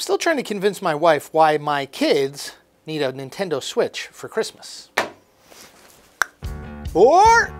Still trying to convince my wife why my kids need a Nintendo Switch for Christmas. Or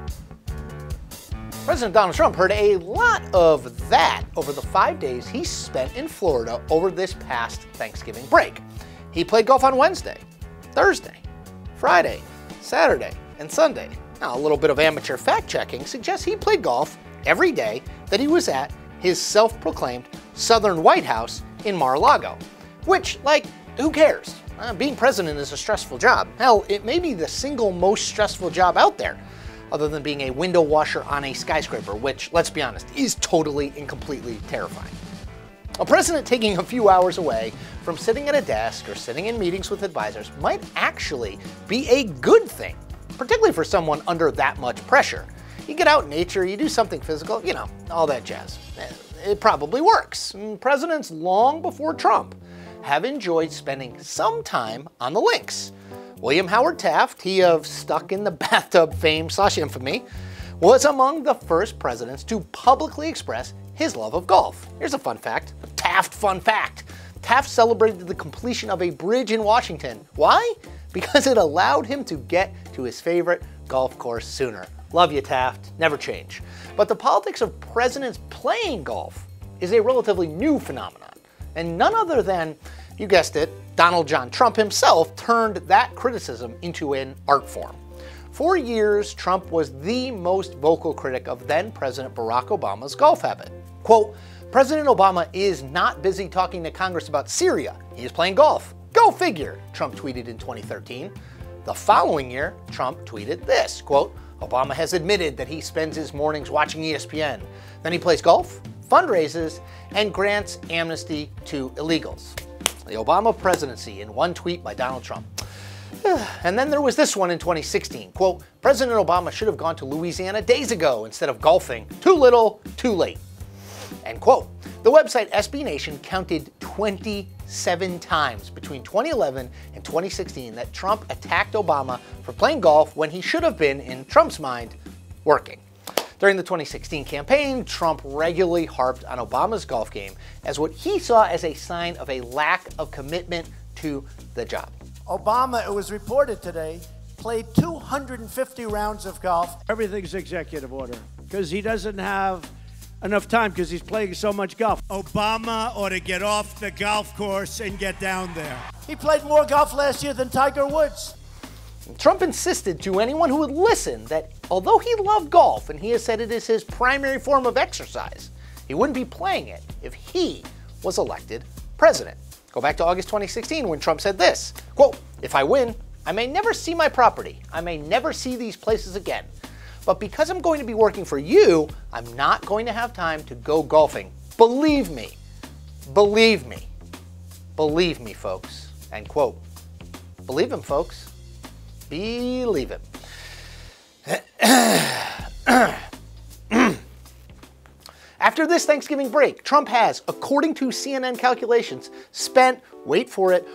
President Donald Trump heard a lot of that over the 5 days he spent in Florida over this past Thanksgiving break. He played golf on Wednesday, Thursday, Friday, Saturday, and Sunday. Now, a little bit of amateur fact-checking suggests he played golf every day that he was at his self-proclaimed Southern White House in Mar-a-Lago. Which, like, who cares? Being president is a stressful job. Hell, it may be the single most stressful job out there, other than being a window washer on a skyscraper, which, let's be honest, is totally and completely terrifying. A president taking a few hours away from sitting at a desk or sitting in meetings with advisors might actually be a good thing, particularly for someone under that much pressure. You get out in nature, you do something physical, you know, all that jazz. It probably works. Presidents long before Trump have enjoyed spending some time on the links. William Howard Taft, he of stuck in the bathtub fame / infamy, was among the first presidents to publicly express his love of golf. Here's a fun fact, a Taft fun fact. Taft celebrated the completion of a bridge in Washington. Why? Because it allowed him to get to his favorite golf course sooner. Love you, Taft. Never change. But the politics of presidents playing golf is a relatively new phenomenon. And none other than, you guessed it, Donald John Trump himself turned that criticism into an art form. For years, Trump was the most vocal critic of then-President Barack Obama's golf habit. Quote, President Obama is not busy talking to Congress about Syria. He is playing golf. Go figure, Trump tweeted in 2013. The following year, Trump tweeted this, quote, Obama has admitted that he spends his mornings watching ESPN. Then he plays golf, fundraises, and grants amnesty to illegals. The Obama presidency in one tweet by Donald Trump. And then there was this one in 2016. Quote, President Obama should have gone to Louisiana days ago instead of golfing. Too little, too late. End quote. The website SB Nation counted 27 times between 2011 and 2016 that Trump attacked Obama for playing golf when he should have been, in Trump's mind, working. During the 2016 campaign, Trump regularly harped on Obama's golf game as what he saw as a sign of a lack of commitment to the job. Obama, it was reported today, played 250 rounds of golf. Everything's executive order because he doesn't have enough time because he's playing so much golf. Obama ought to get off the golf course and get down there. He played more golf last year than Tiger Woods. Trump insisted to anyone who would listen that although he loved golf and he has said it is his primary form of exercise, he wouldn't be playing it if he was elected president. Go back to August 2016 when Trump said this, quote, if I win, I may never see my property. I may never see these places again. But because I'm going to be working for you, I'm not going to have time to go golfing. Believe me. Believe me. Believe me, folks. End quote. Believe him, folks. Believe him. After this Thanksgiving break, Trump has, according to CNN calculations, spent, wait for it,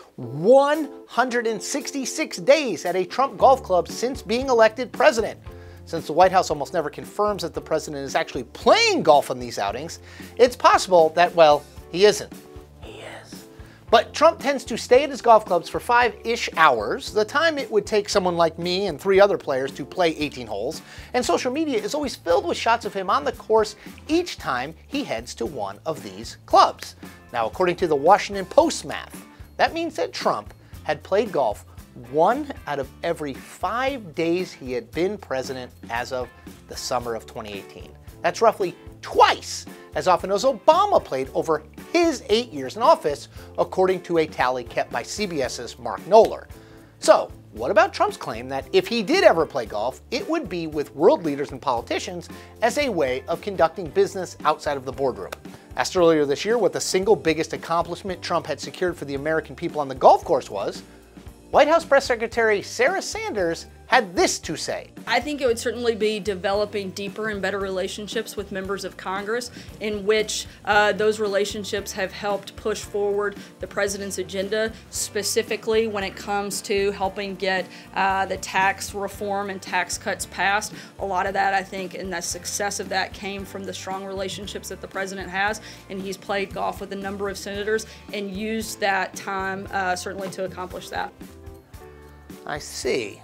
166 days at a Trump golf club since being elected president. Since the White House almost never confirms that the president is actually playing golf on these outings, it's possible that, well, he isn't. He is. But Trump tends to stay at his golf clubs for 5-ish hours, the time it would take someone like me and 3 other players to play 18 holes, and social media is always filled with shots of him on the course each time he heads to one of these clubs. Now, according to the Washington Post math, that means that Trump had played golf 1 out of every 5 days he had been president as of the summer of 2018. That's roughly twice as often as Obama played over his 8 years in office, according to a tally kept by CBS's Mark Knoller. So, what about Trump's claim that if he did ever play golf, it would be with world leaders and politicians as a way of conducting business outside of the boardroom? Asked earlier this year what the single biggest accomplishment Trump had secured for the American people on the golf course was, White House Press Secretary Sarah Sanders had this to say. I think it would certainly be developing deeper and better relationships with members of Congress, in which those relationships have helped push forward the president's agenda, specifically when it comes to helping get the tax reform and tax cuts passed. A lot of that, I think, and the success of that came from the strong relationships that the president has, and he's played golf with a number of senators and used that time certainly to accomplish that. I see.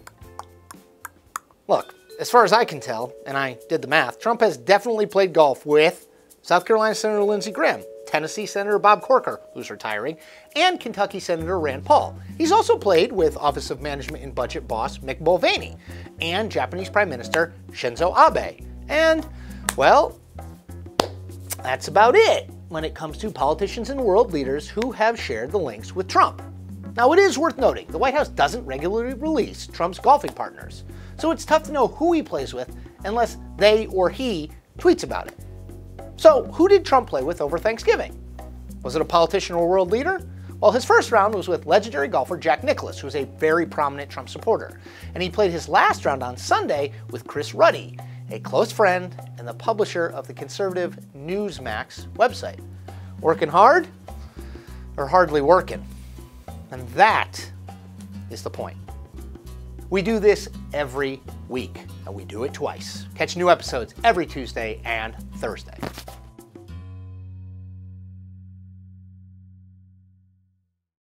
Look, as far as I can tell, and I did the math, Trump has definitely played golf with South Carolina Senator Lindsey Graham, Tennessee Senator Bob Corker, who's retiring, and Kentucky Senator Rand Paul. He's also played with Office of Management and Budget boss Mick Mulvaney and Japanese Prime Minister Shinzo Abe. And, well, that's about it when it comes to politicians and world leaders who have shared the links with Trump. Now, it is worth noting, the White House doesn't regularly release Trump's golfing partners, so it's tough to know who he plays with unless they or he tweets about it. So, who did Trump play with over Thanksgiving? Was it a politician or world leader? Well, his first round was with legendary golfer Jack Nicklaus, who is a very prominent Trump supporter. And he played his last round on Sunday with Chris Ruddy, a close friend and the publisher of the conservative Newsmax website. Working hard or hardly working? And that is the point. We do this every week, and we do it twice. Catch new episodes every Tuesday and Thursday.